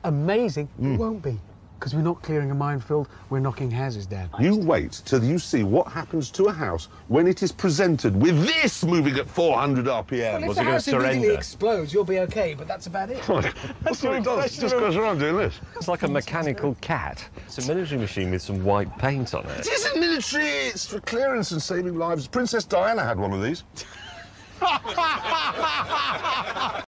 amazing, it won't be. Because we're not clearing a minefield, we're knocking houses down. You wait till you see what happens to a house when it is presented with this moving at 400 RPM. Well, if the house immediately explodes, you'll be OK, but that's about it. That's what it does. It just goes around doing this. It's like a mechanical cat. It's a military machine with some white paint on it. It isn't military, it's for clearance and saving lives. Princess Diana had one of these.